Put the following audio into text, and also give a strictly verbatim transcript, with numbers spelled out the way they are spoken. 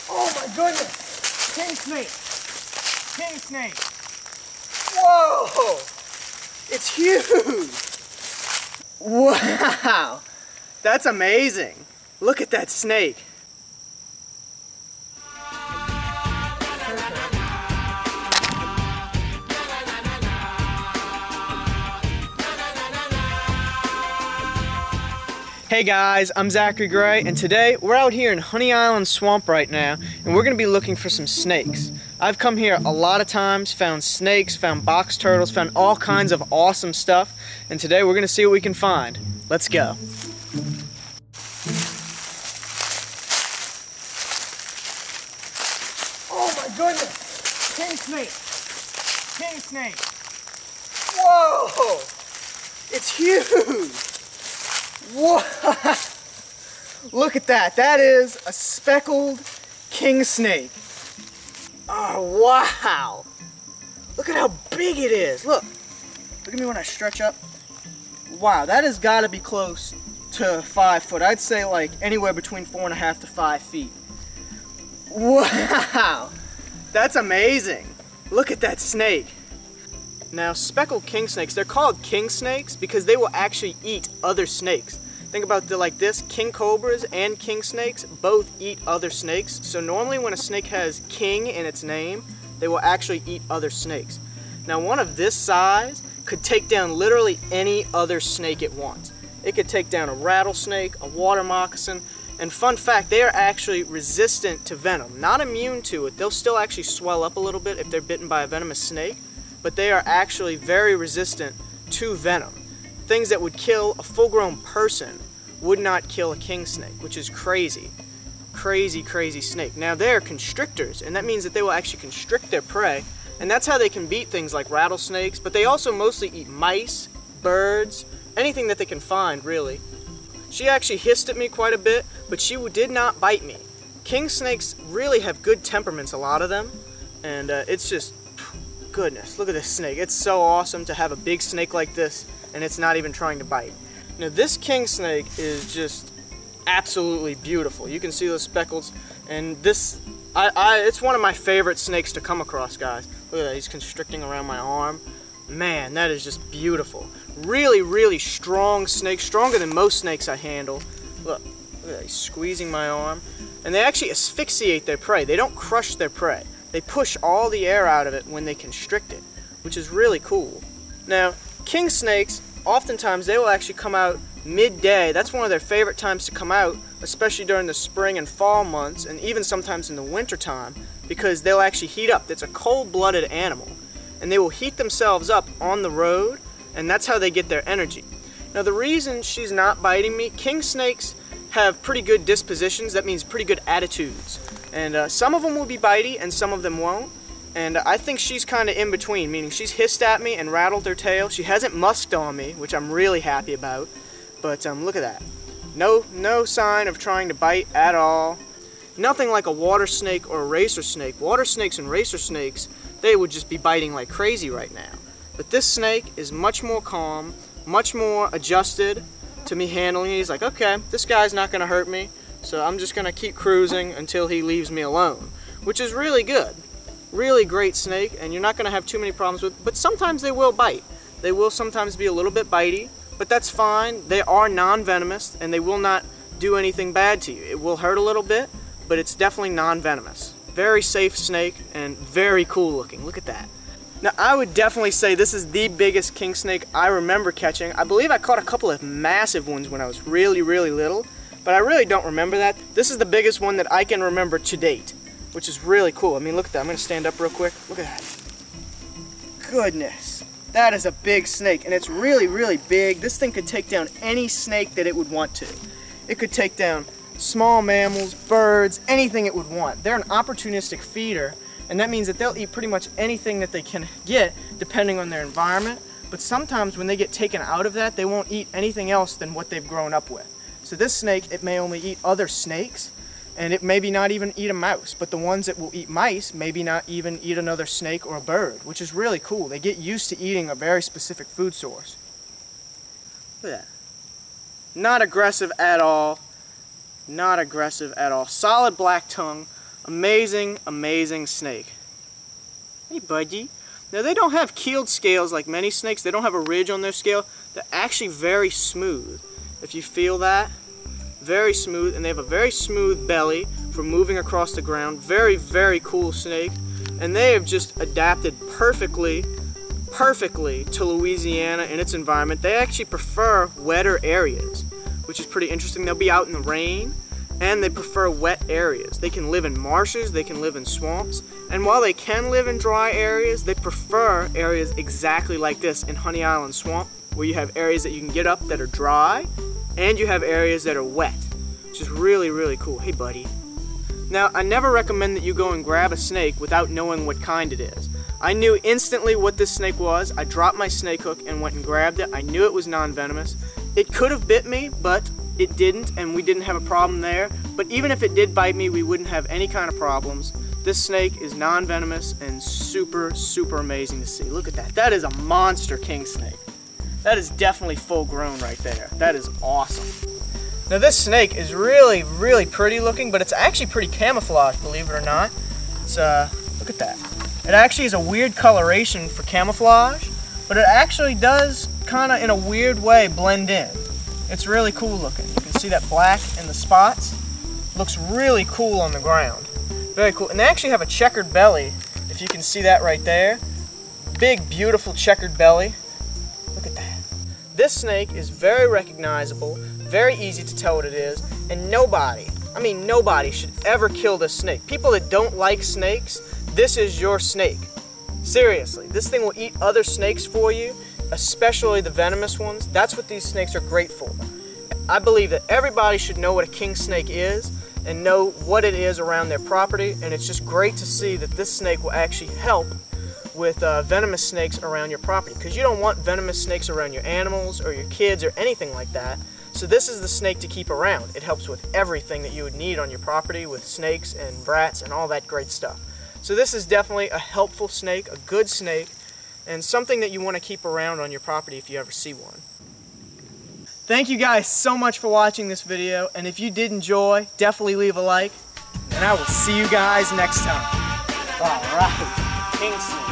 Oh my goodness! King snake! King snake! Whoa! It's huge! Wow! That's amazing! Look at that snake! Hey guys, I'm Zachary Gray, and today we're out here in Honey Island Swamp right now, and we're going to be looking for some snakes. I've come here a lot of times, found snakes, found box turtles, found all kinds of awesome stuff, and today we're going to see what we can find. Let's go. Oh my goodness! King snake! King snake! Whoa! It's huge! Whoa! Look at that. That is a speckled kingsnake. Oh, wow. Look at how big it is. Look. Look at me when I stretch up. Wow, that has got to be close to five foot. I'd say like anywhere between four and a half to five feet. Wow. That's amazing. Look at that snake. Now, speckled king snakes, they're called king snakes because they will actually eat other snakes. Think about it like this, king cobras and king snakes both eat other snakes. So normally when a snake has king in its name, they will actually eat other snakes. Now, one of this size could take down literally any other snake it wants. It could take down a rattlesnake, a water moccasin, and fun fact, they are actually resistant to venom. Not immune to it, they'll still actually swell up a little bit if they're bitten by a venomous snake, but they are actually very resistant to venom. Things that would kill a full-grown person would not kill a king snake, which is crazy. Crazy, crazy snake. Now, they're constrictors, and that means that they will actually constrict their prey, and that's how they can beat things like rattlesnakes, but they also mostly eat mice, birds, anything that they can find, really. She actually hissed at me quite a bit, but she did not bite me. King snakes really have good temperaments, a lot of them, and uh, it's just, goodness, look at this snake. It's so awesome to have a big snake like this, and it's not even trying to bite. Now, this king snake is just absolutely beautiful. You can see those speckles, and this, I, I, it's one of my favorite snakes to come across, guys. Look at that, he's constricting around my arm. Man, that is just beautiful. Really, really strong snake, stronger than most snakes I handle. Look, look at that, he's squeezing my arm. And they actually asphyxiate their prey. They don't crush their prey. They push all the air out of it when they constrict it, which is really cool. Now, king snakes, oftentimes they will actually come out midday. That's one of their favorite times to come out, especially during the spring and fall months, and even sometimes in the winter time, because they'll actually heat up. It's a cold-blooded animal, and they will heat themselves up on the road, and that's how they get their energy. Now, the reason she's not biting me, king snakes have pretty good dispositions. That means pretty good attitudes, and uh, some of them will be bitey and some of them won't. And I think she's kind of in between, meaning she's hissed at me and rattled her tail. She hasn't musked on me, which I'm really happy about. But um, look at that. No, no sign of trying to bite at all. Nothing like a water snake or a racer snake. Water snakes and racer snakes, they would just be biting like crazy right now. But this snake is much more calm, much more adjusted to me handling it. He's like, okay, this guy's not going to hurt me, so I'm just going to keep cruising until he leaves me alone, which is really good. Really great snake, and you're not going to have too many problems with, but sometimes they will bite. They will sometimes be a little bit bitey, but that's fine. They are non-venomous, and they will not do anything bad to you. It will hurt a little bit, but it's definitely non-venomous. Very safe snake, and very cool looking. Look at that. Now, I would definitely say this is the biggest king snake I remember catching. I believe I caught a couple of massive ones when I was really, really little, but I really don't remember that. This is the biggest one that I can remember to date, which is really cool. I mean, look at that. I'm going to stand up real quick. Look at that. Goodness. That is a big snake, and it's really, really big. This thing could take down any snake that it would want to. It could take down small mammals, birds, anything it would want. They're an opportunistic feeder, and that means that they'll eat pretty much anything that they can get, depending on their environment. But sometimes when they get taken out of that, they won't eat anything else than what they've grown up with. So this snake, it may only eat other snakes, and it maybe not even eat a mouse, but the ones that will eat mice maybe not even eat another snake or a bird, which is really cool. They get used to eating a very specific food source. Look at that. Not aggressive at all. Not aggressive at all. Solid black tongue. Amazing, amazing snake. Hey, buddy. Now, they don't have keeled scales like many snakes. They don't have a ridge on their scale. They're actually very smooth. If you feel that, very smooth, and they have a very smooth belly for moving across the ground. Very, very cool snake. And they have just adapted perfectly, perfectly to Louisiana and its environment. They actually prefer wetter areas, which is pretty interesting. They'll be out in the rain, and they prefer wet areas. They can live in marshes, they can live in swamps, and while they can live in dry areas, they prefer areas exactly like this in Honey Island Swamp, where you have areas that you can get up that are dry, and you have areas that are wet, which is really, really cool. Hey, buddy. Now, I never recommend that you go and grab a snake without knowing what kind it is. I knew instantly what this snake was. I dropped my snake hook and went and grabbed it. I knew it was non-venomous. It could have bit me, but it didn't, and we didn't have a problem there. But even if it did bite me, we wouldn't have any kind of problems. This snake is non-venomous and super, super amazing to see. Look at that. That is a monster king snake. That is definitely full grown right there. That is awesome. Now, this snake is really, really pretty looking, but it's actually pretty camouflaged, believe it or not. It's, uh, look at that. It actually is a weird coloration for camouflage, but it actually does kind of, in a weird way, blend in. It's really cool looking. You can see that black in the spots. Looks really cool on the ground. Very cool. And they actually have a checkered belly, if you can see that right there. Big, beautiful checkered belly. Look at that. This snake is very recognizable, very easy to tell what it is, and nobody, I mean nobody, should ever kill this snake. People that don't like snakes, this is your snake. Seriously, this thing will eat other snakes for you, especially the venomous ones. That's what these snakes are great for. I believe that everybody should know what a king snake is and know what it is around their property, and it's just great to see that this snake will actually help with uh, venomous snakes around your property, because you don't want venomous snakes around your animals or your kids or anything like that. So this is the snake to keep around. It helps with everything that you would need on your property, with snakes and rats and all that great stuff. So this is definitely a helpful snake, a good snake, and something that you want to keep around on your property if you ever see one. Thank you guys so much for watching this video, and if you did enjoy, definitely leave a like, and I will see you guys next time. Alright, Kingsnake.